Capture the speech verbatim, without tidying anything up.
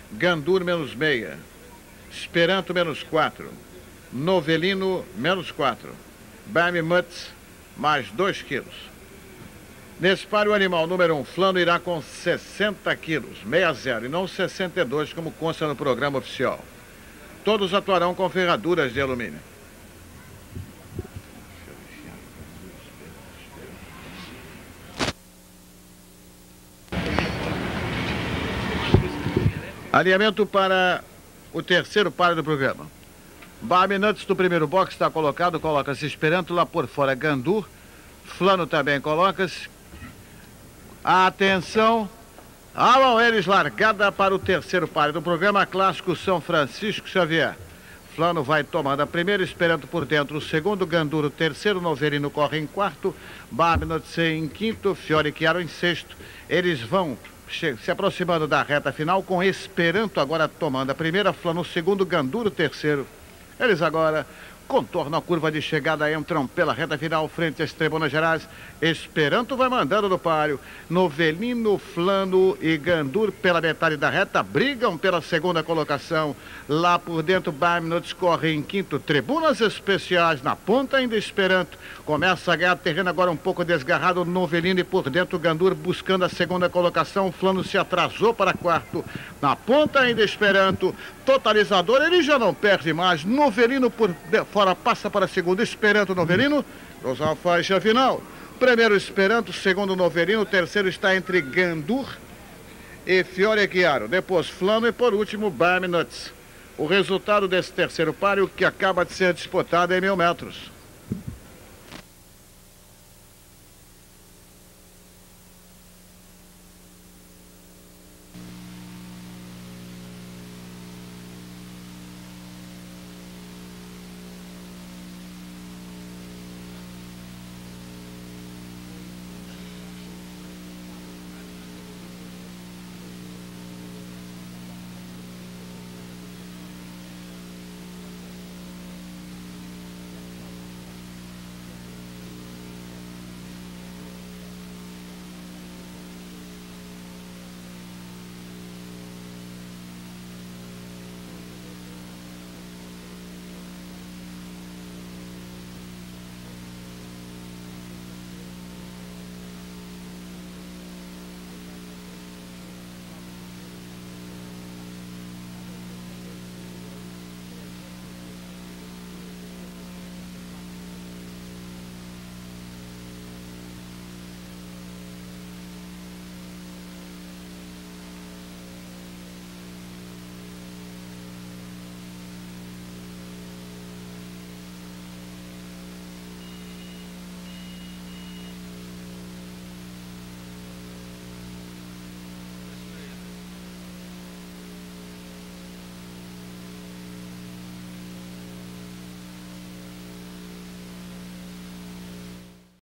Gandur menos meia, Esperanto menos quatro, Novelino menos quatro, Bame Mutz mais dois quilos. Nesse páreo, o animal número um, Flano, irá com sessenta quilos, sessenta zero, e não sessenta e dois, como consta no programa oficial. Todos atuarão com ferraduras de alumínio. Alinhamento para o terceiro páreo do programa. Bame Nuts do primeiro box está colocado, coloca-se Esperanto, lá por fora Gandur, Flano também coloca-se. Atenção, Alan eles, largada para o terceiro páreo do programa, clássico São Francisco Xavier. Flano vai tomando a primeira, Esperanto por dentro, o segundo, Gandur, o terceiro, Novelino corre em quarto, Bame Nuts em quinto, Fiore Chiaro em sexto. Eles vão se aproximando da reta final com Esperanto agora tomando a primeira, Flano o segundo, Gandur o terceiro. Eles agora contornam a curva de chegada, entram pela reta final frente às tribunas gerais. Esperanto vai mandando no páreo. Novelino, Flano e Gandur pela metade da reta brigam pela segunda colocação. Lá por dentro, Bame Nuts corre em quinto. Tribunas especiais na ponta ainda Esperanto. Começa a ganhar terreno agora um pouco desgarrado. Novelino e por dentro Gandur buscando a segunda colocação. Flano se atrasou para quarto. Na ponta ainda Esperanto. Totalizador, ele já não perde mais. Novelino por fora passa para segundo. Esperanto, Novelino. Cruzar a faixa final. Primeiro Esperanto, segundo Novelino. Terceiro está entre Gandur e Fiore Chiaro. Depois Flano e por último Bame Nuts. O resultado desse terceiro páreo que acaba de ser disputado em mil metros.